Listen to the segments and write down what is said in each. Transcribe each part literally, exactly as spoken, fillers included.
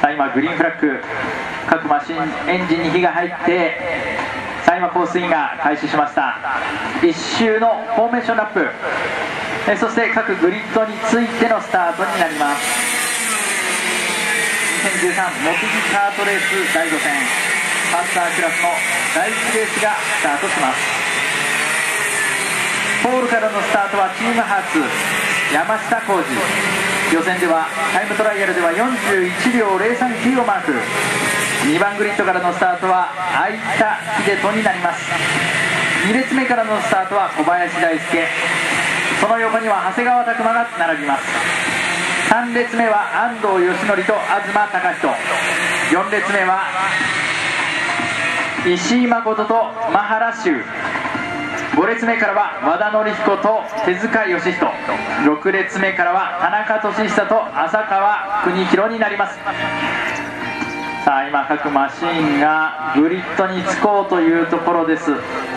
さあ今グリーンフラッグ、各マシンエンジンに火が入って、さあ今コースインが開始しました。いっ周のフォーメーションラップ、えそして各グリッドについてのスタートになります。にせんじゅうさんモテギカートレースだいご戦、パンサークラスのだいいちレースがスタートします。ポールからのスタートはチームハーツ山下浩二。予選ではタイムトライアルではよんじゅういちびょうゼロさんきゅうをマーク。にばんグリッドからのスタートは相田秀人になります。に列目からのスタートは小林大輔、その横には長谷川拓磨が並びます。さん列目は安藤義則と東貴人、よん列目は石井誠とマハラシュウ、ご列目からは和田典彦と手塚義人、ろく列目からは田中俊久と浅川邦弘になります。さあ今各マシンがグリッドにつこうというところです。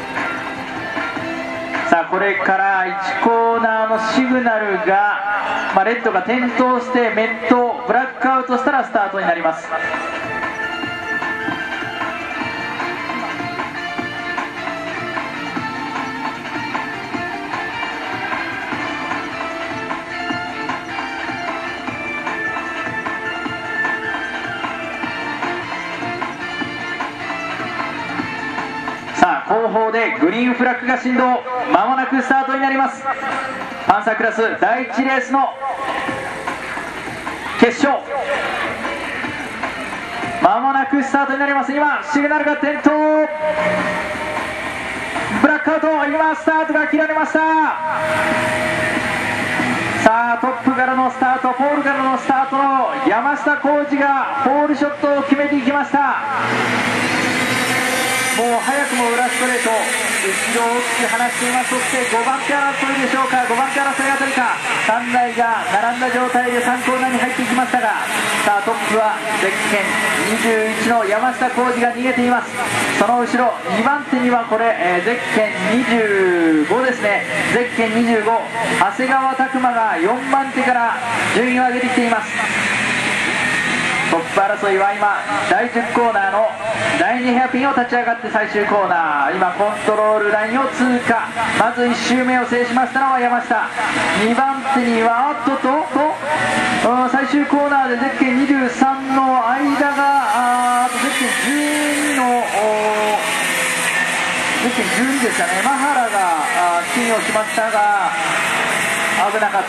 さあこれからいちコーナーのシグナルが、まあ、レッドが点灯してメットブラックアウトしたらスタートになります。さあ後方でグリーンフラッグが振動、まもなくスタートになります。パンサークラスだいいちレースの決勝、まもなくスタートになります。今シグナルが点灯、ブラックアウト、今スタートが切られました。さあトップからのスタート、ポールからのスタートの山下浩二がホールショットを決めていきました。もう早くも裏ストレート、後ろを大きく離しています。そしてごばん手争いでしょうか、ごばん手争いあたりか、さんだいが並んだ状態でさんコーナーに入っていきましたが、さあトップはゼッケンにじゅういちの山下浩二が逃げています。その後ろにばん手にはこれ、えー、ゼッケンにじゅうごですね、ゼッケンにじゅうご長谷川拓磨がよんばん手から順位を上げてきています。トップ争いは今だいじゅうコーナーのだいにヘアピンを立ち上がって最終コーナー、今コントロールラインを通過。まずいち周目を制しましたのは山下、にばん手にはあっととと最終コーナーでゼッケンにじゅうさんの間がああとゼッケンじゅうにのゼッケンじゅうにでしたね、マハラが金をしましたが危なかった。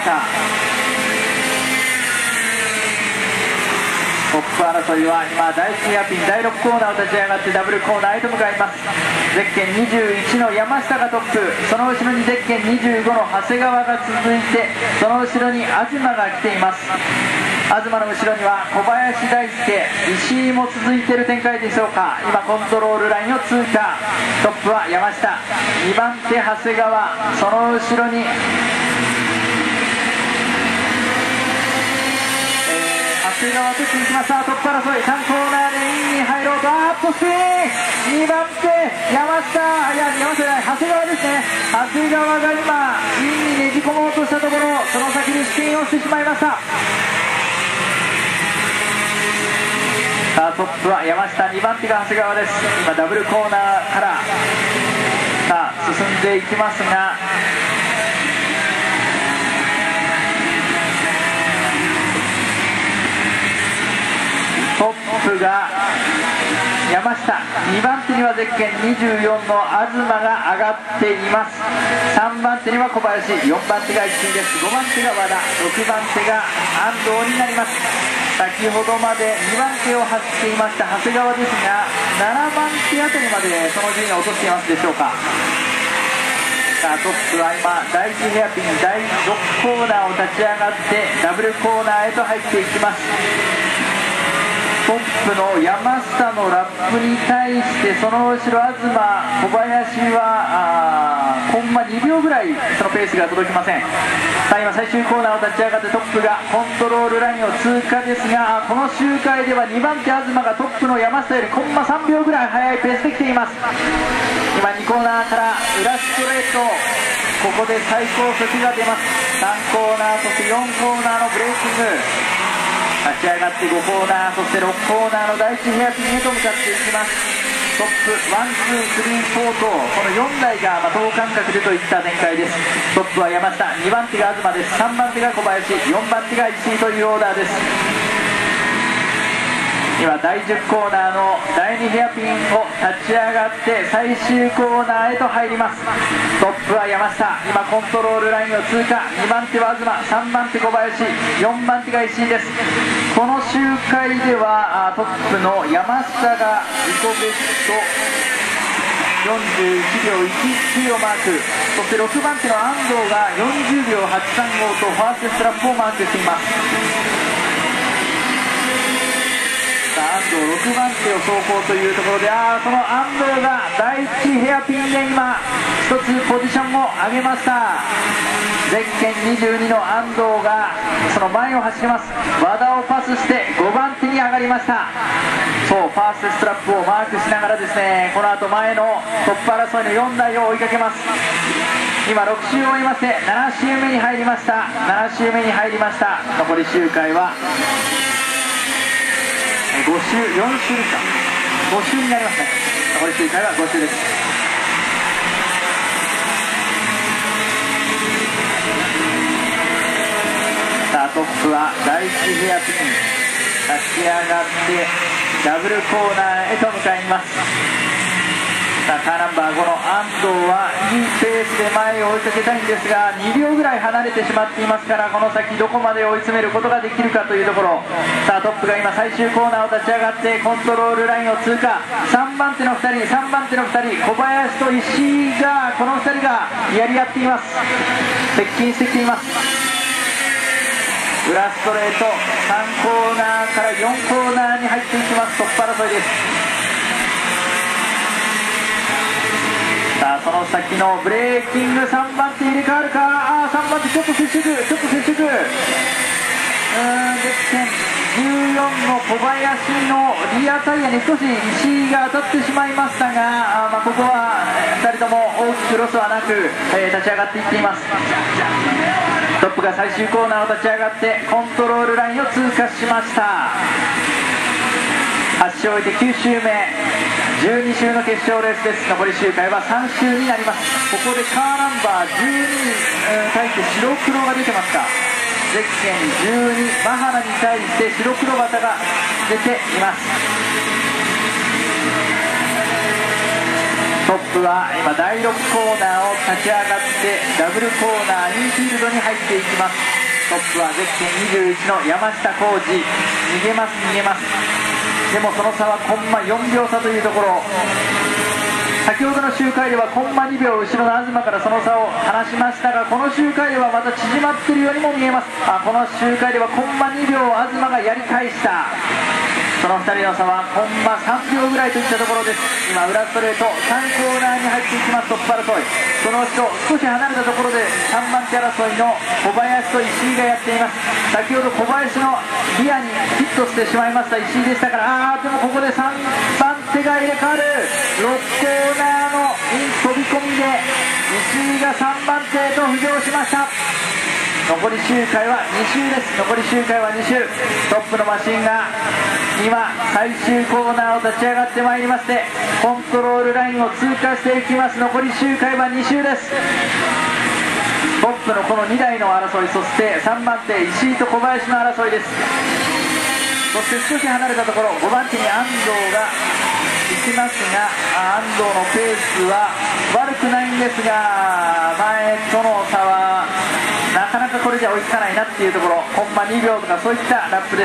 トップ争いは今だいいちヘアピンだいろくコーナーを立ち上がってダブルコーナーへと向かいます。ゼッケンにじゅういちの山下がトップ、その後ろにゼッケンにじゅうごの長谷川が続いて、その後ろに東が来ています。東の後ろには小林大輔、石井も続いている展開でしょうか。今コントロールラインを通過、トップは山下、にばん手長谷川、その後ろに長谷川と続きました。トップ争いさんコーナーでインに入ろうと、アップスピン、にばん手山下、いや山下じゃない長谷川ですね。長谷川が今インにねじ込もうとしたところ、その先にスピンをしてしまいました。さあトップは山下、にばん手が長谷川です。今ダブルコーナーからさあ進んでいきますが、トップが山下、にばん手にはゼッケンにじゅうよんの東が上がっています。さんばん手には小林、よんばん手が石井です。ごばん手が和田、ろくばん手が安藤になります。先ほどまでにばん手を走っていました長谷川ですが、ななばん手あたりまでその順位を落としていますでしょうか。さあトップは今だいいちヘアピンだいろくコーナーを立ち上がってダブルコーナーへと入っていきます。トップの山下のラップに対してその後ろ東、小林はコンマにびょうぐらいそのペースが届きません。さあ今最終コーナーを立ち上がってトップがコントロールラインを通過ですが、この周回ではにばん手東がトップの山下よりコンマさんびょうぐらい速いペースで来ています。今にコーナーから裏ストレート、ここで最高速が出ます。さんコーナーそしてよんコーナーのブレーキング、 立ち上がってごコーナー、そしてろくコーナーの第一ヘアピンへと向かっていきます。トップワンツースリーフォーとこのよんだいが等間隔でといった展開です。トップは山下、にばん手が東です。さんばん手が小林、よんばん手が石井というオーダーです。今だいじゅっコーナーのだいにヘアピンを立ち上がって最終コーナーへと入ります。トップは山下、今コントロールラインを通過。にばん手は東、さんばん手小林、よんばん手が石井です。この周回ではトップの山下が自己ベストよんじゅういちびょういちいちをマーク、そしてろくばん手の安藤がよんじゅうびょうはちさんごとファーストストラップをマークしています。安藤ろくばん手を走行というところで、あその安藤がだいいちヘアピンで今ひとつポジションを上げました。ゼッケンにじゅうにの安藤がその前を走ります。和田をパスしてごばん手に上がりました。そうファーストストラップをマークしながらですね、この後前のトップ争いのよんだいを追いかけます。今ろく周を追いましてなな周目に入りました。なな周目に入りました。残り周回はご周、よん周ですか、ご周になりますね。残り周回はご周です。さあトップはだいいちヘアピン、立ち上がってダブルコーナーへと向かいます。さあカーナンバーごの安藤はいいペースで前を追いかけたいんですが、にびょうぐらい離れてしまっていますから、この先どこまで追い詰めることができるかというところ。さあトップが今最終コーナーを立ち上がってコントロールラインを通過。さんばん手のふたり、さんばん手のふたり、小林と石井が、このふたりがやり合っています。接近してきています。裏ストレートさんコーナーからよんコーナーに入っていきます。トップ争いです。さあその先のブレーキングさんばん手入れ替わるか。あーさんばん手ちょっと接触、ちょっと接触、うーんゼッケンじゅうよんの小林のリアタイヤに少し石井が当たってしまいましたが、あ、まあ、ここはふたりとも大きくロスはなく、えー、立ち上がっていっています。トップが最終コーナーを立ち上がってコントロールラインを通過しました。はち周を終えてきゅう周目、じゅうに周の決勝レースです。残り周回はさん周になります。ここでカーナンバーじゅうにに対して白黒が出てますか。ゼッケンじゅうにマハナに対して白黒旗が出ています。トップは今だいろくコーナーを立ち上がってダブルコーナーインフィールドに入っていきます。トップはゼッケンにじゅういちの山下浩二、逃げます逃げます。でもその差はコンマよんびょう差というところ。先ほどの周回ではコンマにびょう後ろの東からその差を離しましたが、この周回ではまた縮まっているようにも見えます。あ、この周回ではコンマにびょう東がやり返した。そのふたりの差はコンマさんびょうぐらいといったところです。今裏ストレートさんコーナーに入っていきます。トップ争い、その後少し離れたところでさんばん手争いの小林と石井がやっています。先ほど小林のリアにヒットしてしまいました石井でしたから、あーでもここでさんばん手が入れ替わる。ろくコーナーのイン飛び込みで石井がさんばん手へと浮上しました。残り周回はに周です。残り周回はに周。トップのマシンが今最終コーナーを立ち上がってまいりまして、コントロールラインを通過していきます。残り周回はに周です。トップのこのにだいの争い、そしてさんばん手石井と小林の争いです。そして少し離れたところごばん手に安藤が行きますが、安藤のペースは悪くないんですが、前との差はなかなかこれじゃ追いつかないなっていうところ。コンマにびょうとかそういったラップです。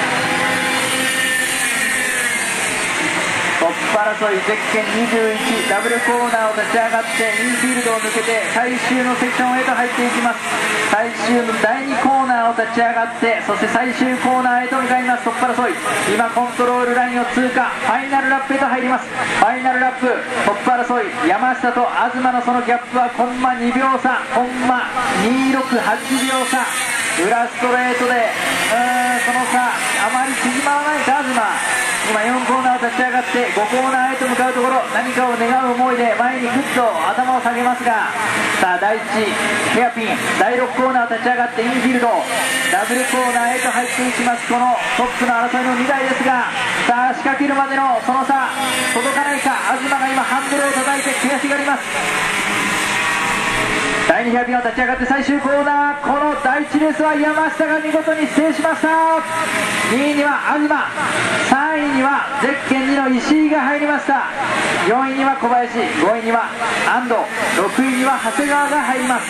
トップ争いゼッケンにじゅういちダブルコーナーを立ち上がってインフィールドを抜けて最終のセクションへと入っていきます。最終のだいにコーナーを立ち上がって、そして最終コーナーへと向かいます。トップ争い、今コントロールラインを通過、ファイナルラップへと入ります。ファイナルラップ、トップ争い、山下と東のそのギャップはコンマにびょう差、コンマにろくはちびょう差。裏ストレートでうーんその差あまり縮まらないか東。今よんコーナーを立ち上がってごコーナーへと向かうところ、何かを願う思いで前にグッと頭を下げますが、さあだいいちヘアピン、だいろくコーナー立ち上がってインフィールド、ダブルコーナーへと入っていきます。このトップの争いのにだいですが、さあ仕掛けるまでのその差届かないか。東が今ハンドルを叩いて悔しがります。だいにヘアピンを立ち上がって最終コーナー、このだいいちレースは山下が見事に制しました。にいには東、さんいにはゼッケンにの石井が入りました。よんいには小林、ごいには安藤、ろくいには長谷川が入ります。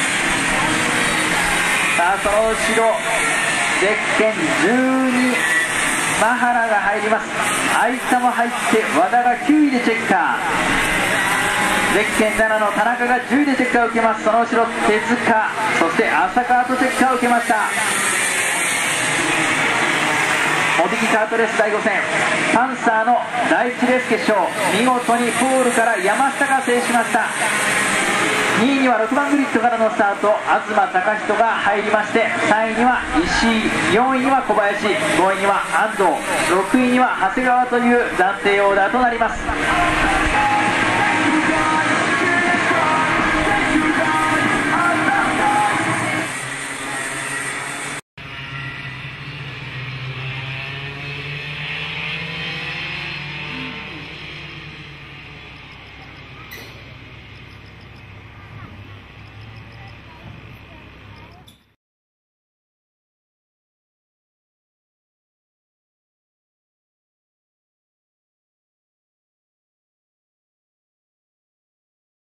さあその後ろゼッケンじゅうにマハラが入ります。相田も入って和田がきゅういでチェッカー、ゼッケンななの田中がじゅういでチェッカーを受けます。その後ろ手塚、そして浅川とチェッカーを受けました。茂木カートレースだいご戦、パンサーのだいいちレース決勝、見事にポールから山下が制しました。にいにはろくばんグリッドからのスタート、東貴人が入りまして、さんいには石井、よんいには小林、ごいには安藤、ろくいには長谷川という暫定オーダーとなります。